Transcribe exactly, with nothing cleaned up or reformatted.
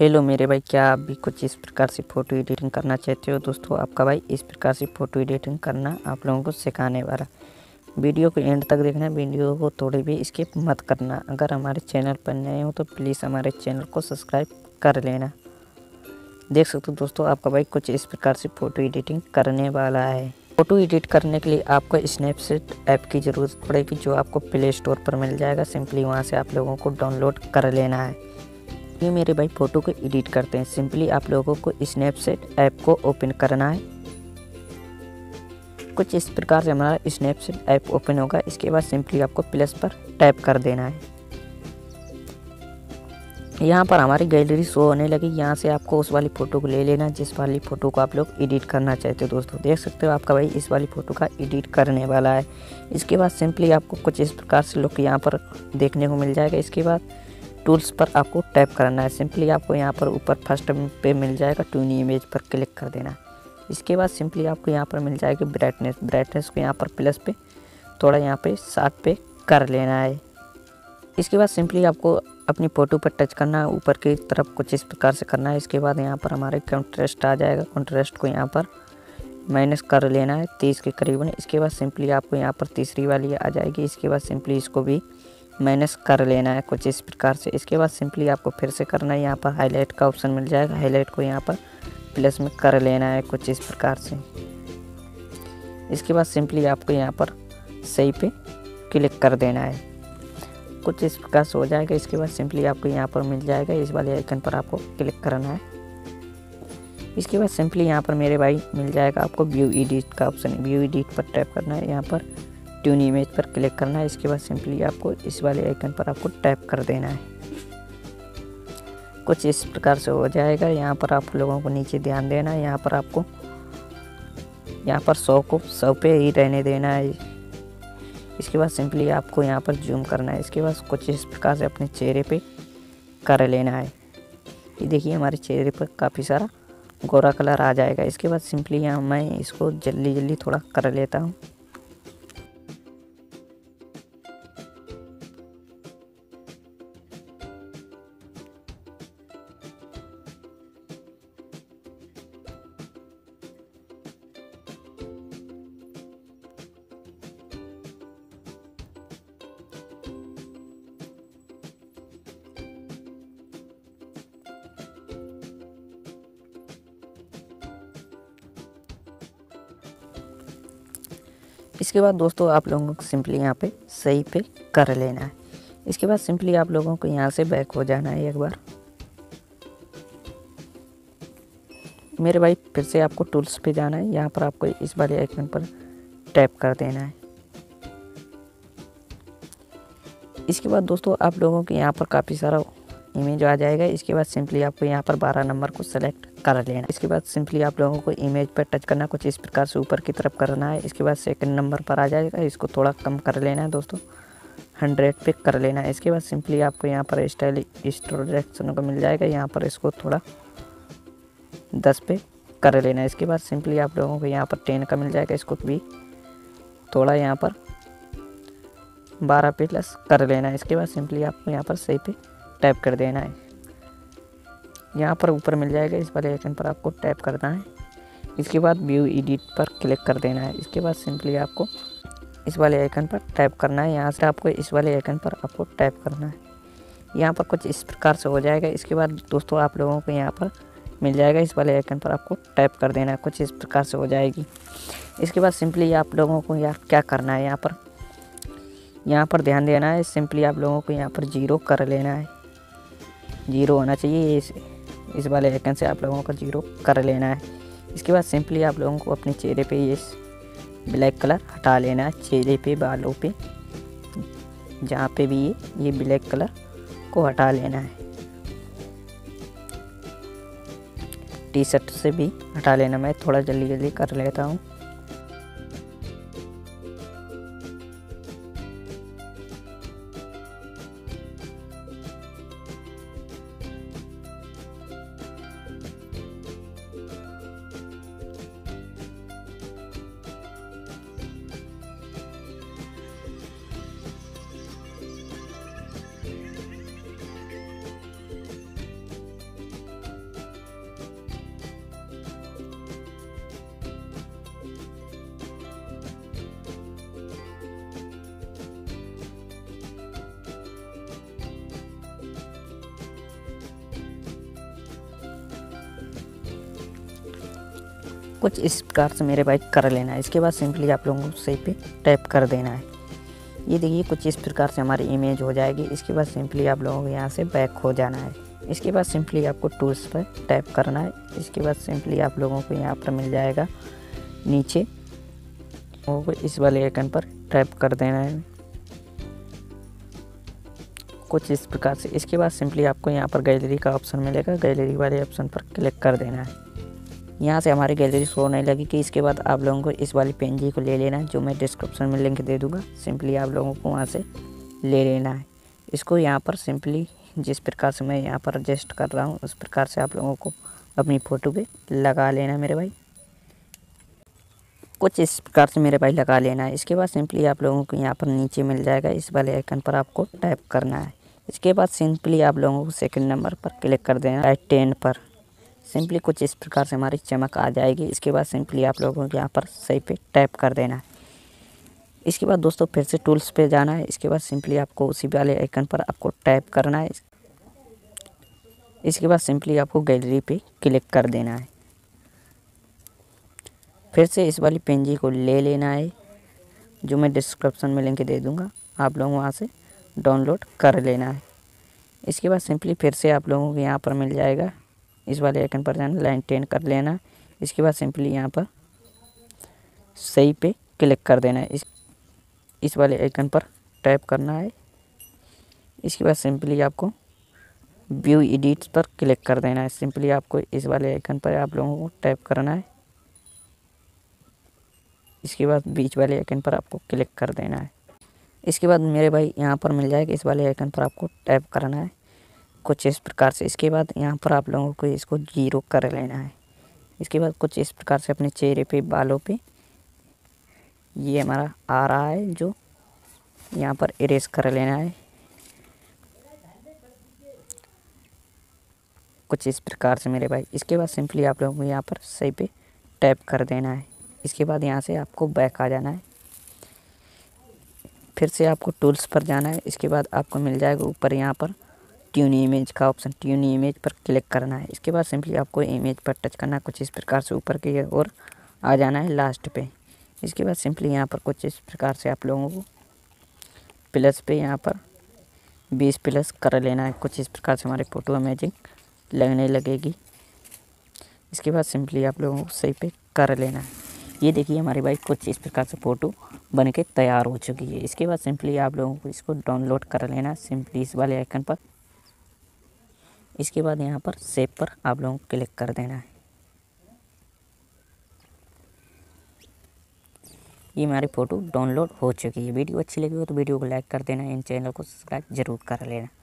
Hello मेरे भाई, क्या आप भी कुछ इस प्रकार से फ़ोटो एडिटिंग करना चाहते हो? दोस्तों, आपका भाई इस प्रकार से फ़ोटो एडिटिंग करना आप लोगों को सिखाने वाला। वीडियो को एंड तक देखना, वीडियो को थोड़ी भी स्किप मत करना। अगर हमारे चैनल पर नए हो तो प्लीज़ हमारे चैनल को सब्सक्राइब कर लेना। देख सकते हो दोस्तों, आपका भाई कुछ इस प्रकार से फ़ोटो एडिटिंग करने वाला है। फ़ोटो एडिट करने के लिए आपको स्नैपचैट ऐप की ज़रूरत पड़ेगी, जो आपको प्ले स्टोर पर मिल जाएगा। सिंपली वहाँ से आप लोगों को डाउनलोड कर लेना है। ये मेरे भाई फ़ोटो को एडिट करते हैं। सिंपली आप लोगों को स्नैपचैट ऐप को ओपन करना है। कुछ इस प्रकार से हमारा स्नैपचैट ऐप ओपन होगा। इसके बाद सिंपली आपको प्लस पर टैप कर देना है। यहाँ पर हमारी गैलरी शो होने लगी। यहाँ से आपको उस वाली फ़ोटो को ले लेना जिस वाली फ़ोटो को आप लोग एडिट करना चाहते हो। दोस्तों, देख सकते हो आपका भाई इस वाली फ़ोटो का एडिट करने वाला है। इसके बाद सिंपली आपको कुछ इस प्रकार से लुक यहाँ पर देखने को मिल जाएगा। इसके बाद टूल्स पर आपको टैप करना है। सिंपली आपको यहाँ पर ऊपर फर्स्ट पे मिल जाएगा ट्यून इमेज पर क्लिक कर देना है। इसके बाद सिंपली आपको यहाँ पर मिल जाएगी ब्राइटनेस। ब्राइटनेस को यहाँ पर प्लस पे थोड़ा यहाँ पे सात पे कर लेना है। इसके बाद सिंपली आपको अपनी फ़ोटो पर टच करना है, ऊपर की तरफ कुछ इस प्रकार से करना है। इसके बाद यहाँ पर हमारे कॉन्ट्रास्ट आ जाएगा। कॉन्ट्रास्ट को यहाँ पर माइनस कर लेना है तीस के करीबन। इसके बाद सिंपली आपको यहाँ पर तीसरी वाली आ जाएगी। इसके बाद सिंपली इसको भी माइनस कर लेना है कुछ इस प्रकार से। इसके बाद सिंपली आपको फिर से करना है, यहाँ पर हाईलाइट का ऑप्शन मिल जाएगा। हाईलाइट को यहाँ पर प्लस में कर लेना है कुछ इस प्रकार से। इसके बाद सिंपली आपको यहाँ पर सही पे क्लिक कर देना है। कुछ इस प्रकार से हो जाएगा। इसके बाद सिंपली आपको यहाँ पर मिल जाएगा, इस वाले आइकन पर आपको क्लिक करना है। इसके बाद सिंपली यहाँ पर मेरे भाई मिल जाएगा आपको व्यू एडिट का ऑप्शन। व्यू एडिट पर टैप करना है, यहाँ पर ट्यून इमेज पर क्लिक करना है। इसके बाद सिंपली आपको इस वाले आइकन पर आपको टैप कर देना है। कुछ इस प्रकार से हो जाएगा। यहाँ पर आप लोगों को नीचे ध्यान देना है। यहाँ पर आपको यहाँ पर सौ को सौ पे ही रहने देना है। इसके बाद सिंपली आपको यहाँ पर जूम करना है। इसके बाद कुछ इस प्रकार से अपने चेहरे पे कर लेना है। ये देखिए हमारे चेहरे पर काफ़ी सारा गोरा कलर आ जाएगा। इसके बाद सिंपली यहाँ मैं इसको जल्दी जल्दी थोड़ा कर लेता हूँ। इसके बाद दोस्तों आप लोगों को सिंपली यहाँ पे सही पे कर लेना है। इसके बाद सिंपली आप लोगों को यहाँ से बैक हो जाना है एक बार। मेरे भाई फिर से आपको टूल्स पे जाना है। यहाँ पर आपको इस वाले आइकन पर टैप कर देना है। इसके बाद दोस्तों आप लोगों के यहाँ पर काफ़ी सारा इमेज आ जाएगा। इसके बाद सिंपली आपको यहाँ पर बारह नंबर को सेलेक्ट कर लेना। इसके बाद सिंपली आप लोगों को इमेज पर टच करना, कुछ इस प्रकार से ऊपर की तरफ करना है। इसके बाद सेकंड नंबर पर आ जाएगा, इसको थोड़ा कम कर लेना है दोस्तों, हंड्रेड पे कर लेना है। इसके बाद सिंपली आपको यहाँ पर स्टाइल इंस्ट्रोडक्शन को मिल जाएगा। यहाँ पर इसको थोड़ा दस पे कर लेना है। इसके बाद सिंपली आप लोगों को यहाँ पर टेन का मिल जाएगा, इसको भी थोड़ा यहाँ पर बारह पे प्लस कर लेना है। इसके बाद सिंपली आपको यहाँ पर सही पे टैप कर देना है। यहाँ पर ऊपर मिल जाएगा, इस वाले आइकन पर आपको टैप करना है। इसके बाद व्यू एडिट पर क्लिक कर देना है। इसके बाद सिंपली आपको इस वाले आइकन पर टैप करना है। यहाँ से आपको इस वाले आइकन पर आपको टैप करना है। यहाँ पर कुछ इस प्रकार से हो जाएगा। इसके बाद दोस्तों आप लोगों को यहाँ पर मिल जाएगा, इस वाले आइकन पर आपको टैप कर देना है। कुछ इस प्रकार से हो जाएगी। इसके बाद सिंपली आप लोगों को यहाँ क्या करना है, यहाँ पर यहाँ पर ध्यान देना है। सिंपली आप लोगों को यहाँ पर जीरो कर लेना है। जीरो होना चाहिए, इस इस वाले आइकन से आप लोगों को जीरो कर लेना है। इसके बाद सिंपली आप लोगों को अपने चेहरे पे ये ब्लैक कलर हटा लेना है। चेहरे पे, बालों पे, जहाँ पे भी ये ये ब्लैक कलर को हटा लेना है। टी शर्ट से भी हटा लेना। मैं थोड़ा जल्दी जल्दी कर लेता हूँ। कुछ इस प्रकार से मेरे भाई कर लेना है। इसके बाद सिंपली आप लोगों को सही पे टैप कर देना है। ये देखिए कुछ इस प्रकार से हमारी इमेज हो जाएगी। इसके बाद सिंपली आप लोगों को यहाँ से बैक हो जाना है। इसके बाद सिंपली आपको टूल्स पर टैप करना है। इसके बाद सिंपली आप लोगों को यहाँ पर मिल जाएगा नीचे, वो इस वाले आइकन पर टैप कर देना है कुछ इस प्रकार से। इसके बाद सिंपली आपको यहाँ पर गैलरी का ऑप्शन मिलेगा, गैलरी वाले ऑप्शन पर क्लिक कर देना है। यहाँ से हमारी गैलरी शो होने लगेगी। इसके बाद आप लोगों को इस वाली पेंजी को ले लेना है, जो मैं डिस्क्रिप्शन में लिंक दे दूँगा। सिंपली आप लोगों को वहाँ से ले लेना है। इसको यहाँ पर सिंपली जिस प्रकार से मैं यहाँ पर एडजस्ट कर रहा हूँ उस प्रकार से आप लोगों को अपनी फ़ोटो पे लगा लेना है मेरे भाई। कुछ इस प्रकार से मेरे भाई लगा लेना है। इसके बाद सिंपली आप लोगों को यहाँ पर नीचे मिल जाएगा, इस वाले आइकन पर आपको टैप करना है। इसके बाद सिंपली आप लोगों को सेकंड नंबर पर क्लिक कर देना है, टेन पर। सिंपली कुछ इस प्रकार से हमारी चमक आ जाएगी। इसके बाद सिंपली आप लोगों को यहाँ पर सही पे टैप कर देना है। इसके बाद दोस्तों फिर से टूल्स पे जाना है। इसके बाद सिंपली आपको उसी वाले आइकन पर आपको टैप करना है। इसके बाद सिंपली आपको गैलरी पे क्लिक कर देना है। फिर से इस वाली पेंजी को ले लेना है, जो मैं डिस्क्रिप्शन में लिंक दे दूँगा, आप लोग वहाँ से डाउनलोड कर लेना है। इसके बाद सिंपली फिर से आप लोगों को यहाँ पर मिल जाएगा, इस वाले आइकन पर जाना, लाइन टेन कर लेना। इसके बाद सिंपली यहाँ पर सही पे क्लिक कर देना है। इस इस वाले आइकन पर टैप करना है। इसके बाद सिंपली आपको व्यू एडिट्स पर क्लिक कर देना है। सिंपली आपको इस वाले आइकन पर आप लोगों को टैप करना है। इसके बाद बीच वाले आइकन पर आपको क्लिक कर देना है। इसके बाद मेरे भाई यहाँ पर मिल जाएगा, इस वाले आइकन पर आपको टैप करना है कुछ इस प्रकार से। इसके बाद यहाँ पर आप लोगों को इसको जीरो कर लेना है। इसके बाद कुछ इस प्रकार से अपने चेहरे पे, बालों पे ये हमारा आ रहा है, जो यहाँ पर इरेज कर लेना है कुछ इस प्रकार से मेरे भाई। इसके बाद सिंपली आप लोगों को यहाँ पर सही पे टैप कर देना है। इसके बाद यहाँ से आपको बैक आ जाना है। फिर से आपको टूल्स पर जाना है। इसके बाद आपको मिल जाएगा ऊपर यहाँ पर ट्यून इमेज का ऑप्शन, ट्यून इमेज पर क्लिक करना है। इसके बाद सिंपली आपको इमेज पर टच करना है, कुछ इस प्रकार से ऊपर की ओर आ जाना है लास्ट पे। इसके बाद सिंपली यहाँ पर कुछ इस प्रकार से आप लोगों को प्लस पे यहाँ पर बीस प्लस कर लेना है। कुछ इस प्रकार से हमारी फ़ोटो अमेजिंग लगने लगेगी। इसके बाद सिंपली आप लोगों को सही पे कर लेना है। ये देखिए हमारे भाई कुछ इस प्रकार से फ़ोटो बन के तैयार हो चुकी है। इसके बाद सिंपली आप लोगों को इसको डाउनलोड कर लेना है, सिंपली इस वाले आइकन पर। इसके बाद यहाँ पर सेव पर आप लोगों को क्लिक कर देना है। ये हमारी फ़ोटो डाउनलोड हो चुकी है। वीडियो अच्छी लगी हो तो वीडियो को लाइक कर देना, इन चैनल को सब्सक्राइब जरूर कर लेना।